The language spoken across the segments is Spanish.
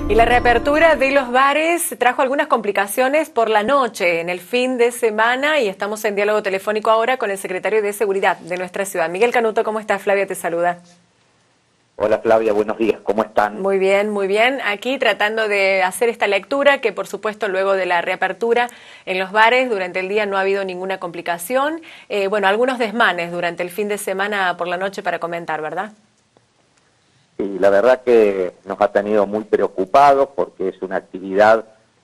Y la reapertura de los bares trajo algunas complicaciones por la noche, en el fin de semana, y estamos en diálogo telefónico ahora con el secretario de Seguridad de nuestra ciudad. Miguel Canuto, ¿cómo estás? Flavia te saluda. Hola Flavia, buenos días, ¿cómo están? Muy bien, muy bien. Aquí tratando de hacer esta lectura, que por supuesto luego de la reapertura en los bares durante el día no ha habido ninguna complicación. Algunos desmanes durante el fin de semana por la noche para comentar, ¿verdad? Sí, la verdad que nos ha tenido muy preocupados porque es una actividad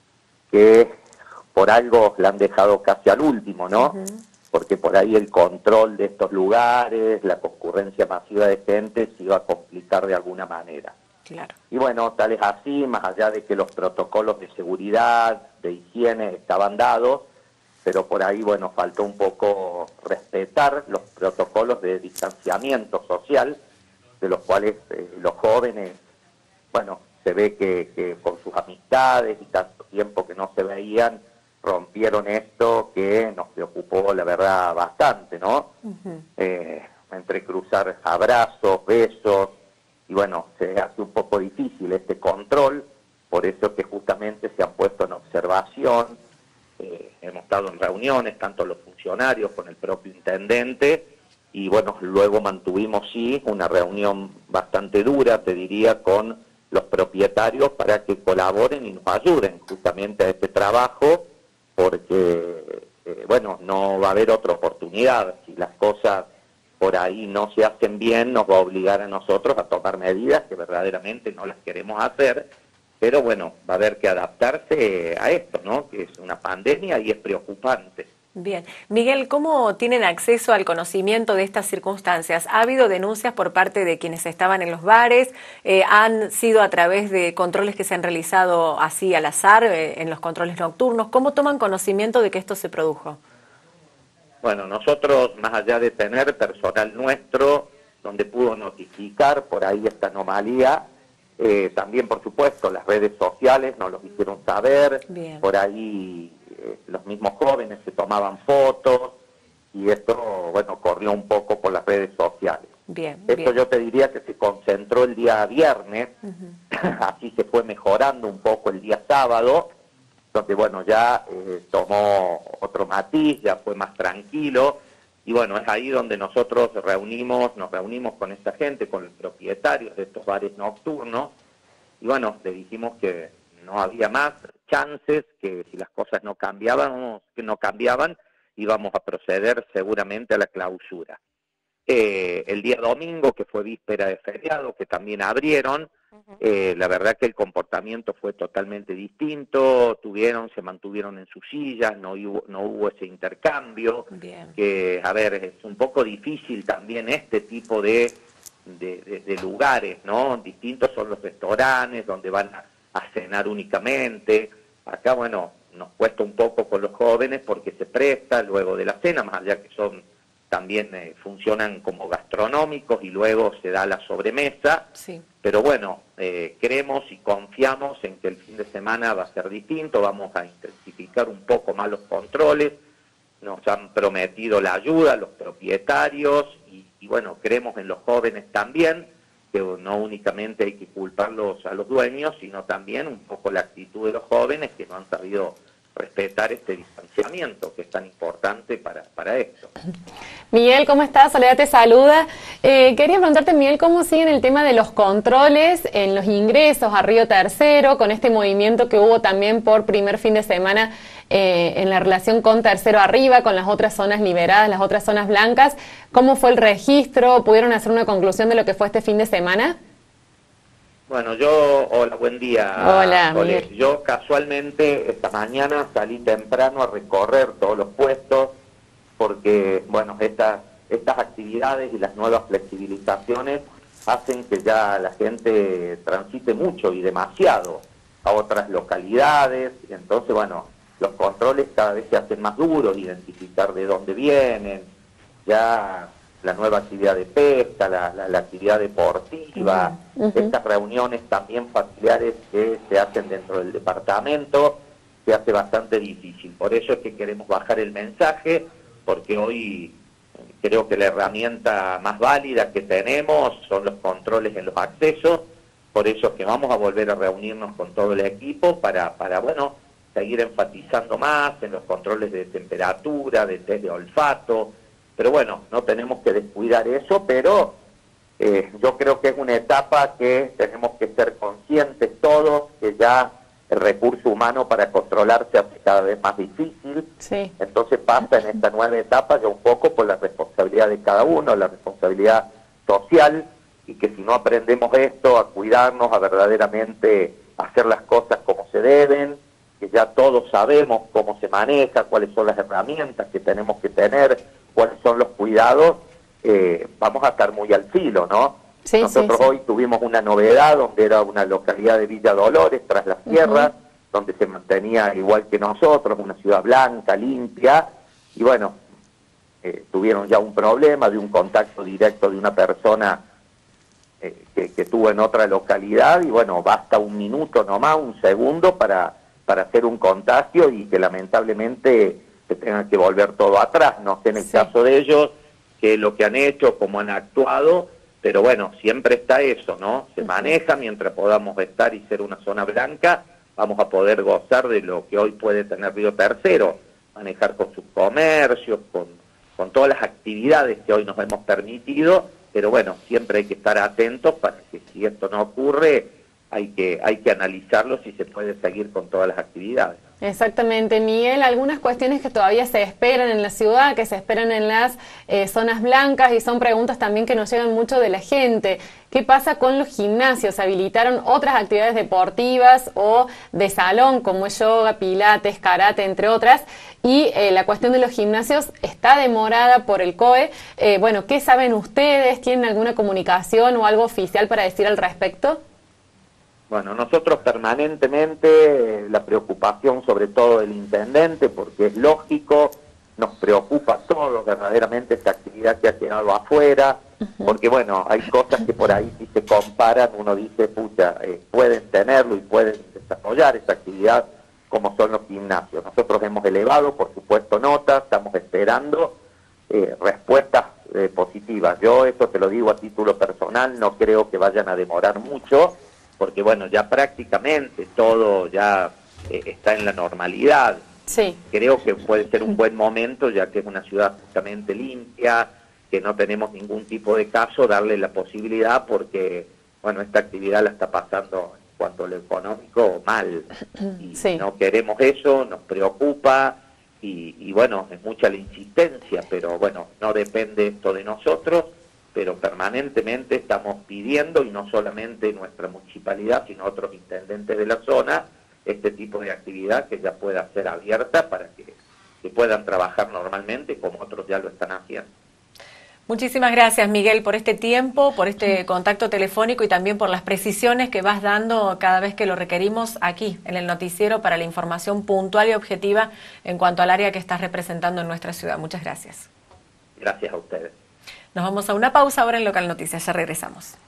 que por algo la han dejado casi al último, ¿no? Porque por ahí el control de estos lugares, la concurrencia masiva de gente se iba a complicar de alguna manera. Claro. Y bueno, tal es así, más allá de que los protocolos de seguridad, de higiene estaban dados, pero por ahí, bueno, faltó un poco respetar los protocolos de distanciamiento social, de los cuales los jóvenes, bueno, se ve que con sus amistades y tanto tiempo que no se veían, rompieron esto que nos preocupó, la verdad, bastante, ¿no? Entre cruzar abrazos, besos, y bueno, se hace un poco difícil este control, por eso que justamente se han puesto en observación, hemos estado en reuniones, tanto los funcionarios con el propio intendente, y bueno, luego mantuvimos sí una reunión bastante dura, te diría, con los propietarios para que colaboren y nos ayuden justamente a este trabajo, porque bueno, no va a haber otra oportunidad. Si las cosas por ahí no se hacen bien, nos va a obligar a nosotros a tomar medidas que verdaderamente no las queremos hacer, pero bueno, va a haber que adaptarse a esto, ¿no? Que es una pandemia y es preocupante. Bien. Miguel, ¿cómo tienen acceso al conocimiento de estas circunstancias? ¿Ha habido denuncias por parte de quienes estaban en los bares? ¿Han sido a través de controles que se han realizado así al azar, en los controles nocturnos? ¿Cómo toman conocimiento de que esto se produjo? Bueno, nosotros, más allá de tener personal nuestro, donde pudo notificar por ahí esta anomalía, también, por supuesto, las redes sociales nos lo hicieron saber. Bien. Por ahí los mismos jóvenes se tomaban fotos y esto, bueno, corrió un poco por las redes sociales. Bien, Esto bien. yo te diría que se concentró el día viernes, así se fue mejorando un poco el día sábado, donde, bueno, ya tomó otro matiz, ya fue más tranquilo, y bueno, es ahí donde nosotros nos reunimos con esta gente, con los propietarios de estos bares nocturnos, y bueno, le dijimos que no había más chances, que si las cosas no cambiaban, íbamos a proceder seguramente a la clausura. El día domingo, que fue víspera de feriado, que también abrieron, la verdad que el comportamiento fue totalmente distinto, se mantuvieron en sus sillas, no hubo ese intercambio. Bien. Que, a ver, es un poco difícil también este tipo de lugares, ¿no? Distintos son los restaurantes donde van a cenar únicamente. Acá, bueno, nos cuesta un poco con los jóvenes porque se presta luego de la cena, más allá que también funcionan como gastronómicos y luego se da la sobremesa. Sí. Pero bueno, creemos y confiamos en que el fin de semana va a ser distinto, vamos a intensificar un poco más los controles, nos han prometido la ayuda los propietarios y bueno, creemos en los jóvenes también, que no únicamente hay que culparlos a los dueños, sino también un poco la actitud de los jóvenes que no han sabido respetar este distanciamiento que es tan importante para esto. Miguel, ¿cómo estás? Soledad te saluda. Quería preguntarte, Miguel, ¿cómo siguen el tema de los controles en los ingresos a Río Tercero, con este movimiento que hubo también por primer fin de semana en la relación con Tercero Arriba, con las otras zonas liberadas, las otras zonas blancas? ¿Cómo fue el registro? ¿Pudieron hacer una conclusión de lo que fue este fin de semana? Bueno, hola, buen día. Hola, Miguel. Yo casualmente esta mañana salí temprano a recorrer todos los puestos porque, bueno, estas actividades y las nuevas flexibilizaciones hacen que ya la gente transite mucho y demasiado a otras localidades, y entonces, bueno, los controles cada vez se hacen más duros, identificar de dónde vienen, ya la nueva actividad de pesca, la actividad deportiva, estas reuniones también familiares que se hacen dentro del departamento, se hace bastante difícil. Por eso es que queremos bajar el mensaje, porque hoy creo que la herramienta más válida que tenemos son los controles en los accesos, por eso que vamos a volver a reunirnos con todo el equipo para bueno, seguir enfatizando más en los controles de temperatura, de test de olfato, pero bueno, no tenemos que descuidar eso, pero yo creo que es una etapa que tenemos que ser conscientes todos, que ya el recurso humano para controlarse hace cada vez más difícil, Sí. Entonces pasa en esta nueva etapa ya un poco por la responsabilidad de cada uno, la responsabilidad social, y que si no aprendemos esto, a cuidarnos, a verdaderamente hacer las cosas como se deben, que ya todos sabemos cómo se maneja, cuáles son las herramientas que tenemos que tener, cuáles son los cuidados, vamos a estar muy al filo, ¿no? Sí, Nosotros sí, sí. hoy tuvimos una novedad donde era una localidad de Villa Dolores, tras las sierras, donde se mantenía igual que nosotros, una ciudad blanca, limpia, y bueno, tuvieron ya un problema de un contacto directo de una persona que tuvo en otra localidad, y bueno, basta un minuto nomás, un segundo para hacer un contagio y que lamentablemente se tenga que volver todo atrás. No sé en el Sí. caso de ellos, qué es lo que han hecho, cómo han actuado, pero bueno, siempre está eso, ¿no? Se maneja mientras podamos estar y ser una zona blanca, vamos a poder gozar de lo que hoy puede tener Río Tercero, manejar con sus comercios, con todas las actividades que hoy nos hemos permitido, pero bueno, siempre hay que estar atentos para que si esto no ocurre, hay que analizarlo si se puede seguir con todas las actividades. Exactamente, Miguel. Algunas cuestiones que todavía se esperan en la ciudad, que se esperan en las zonas blancas, y son preguntas también que nos llegan mucho de la gente. ¿Qué pasa con los gimnasios? ¿Se habilitaron otras actividades deportivas o de salón, como es yoga, pilates, karate, entre otras? Y la cuestión de los gimnasios está demorada por el COE. Bueno, ¿qué saben ustedes? ¿Tienen alguna comunicación o algo oficial para decir al respecto? Bueno, nosotros permanentemente, la preocupación sobre todo del intendente, porque es lógico, nos preocupa a todos verdaderamente esta actividad que ha quedado afuera, porque bueno, hay cosas que por ahí si se comparan, uno dice, pucha, pueden tenerlo y pueden desarrollar esa actividad como son los gimnasios. Nosotros hemos elevado, por supuesto, notas, estamos esperando respuestas positivas. Yo eso te lo digo a título personal, no creo que vayan a demorar mucho, porque bueno, ya prácticamente todo ya está en la normalidad. Sí. Creo que puede ser un buen momento, ya que es una ciudad justamente limpia, que no tenemos ningún tipo de caso, darle la posibilidad, porque bueno, esta actividad la está pasando en cuanto a lo económico mal, y Sí. no queremos eso, nos preocupa, y bueno, es mucha la insistencia, pero bueno, no depende esto de nosotros, pero permanentemente estamos pidiendo, y no solamente nuestra municipalidad, sino otros intendentes de la zona, este tipo de actividad que ya pueda ser abierta para que puedan trabajar normalmente como otros ya lo están haciendo. Muchísimas gracias, Miguel, por este tiempo, por este contacto telefónico y también por las precisiones que vas dando cada vez que lo requerimos aquí en el noticiero para la información puntual y objetiva en cuanto al área que estás representando en nuestra ciudad. Muchas gracias. Gracias a ustedes. Nos vamos a una pausa ahora en Local Noticias. Ya regresamos.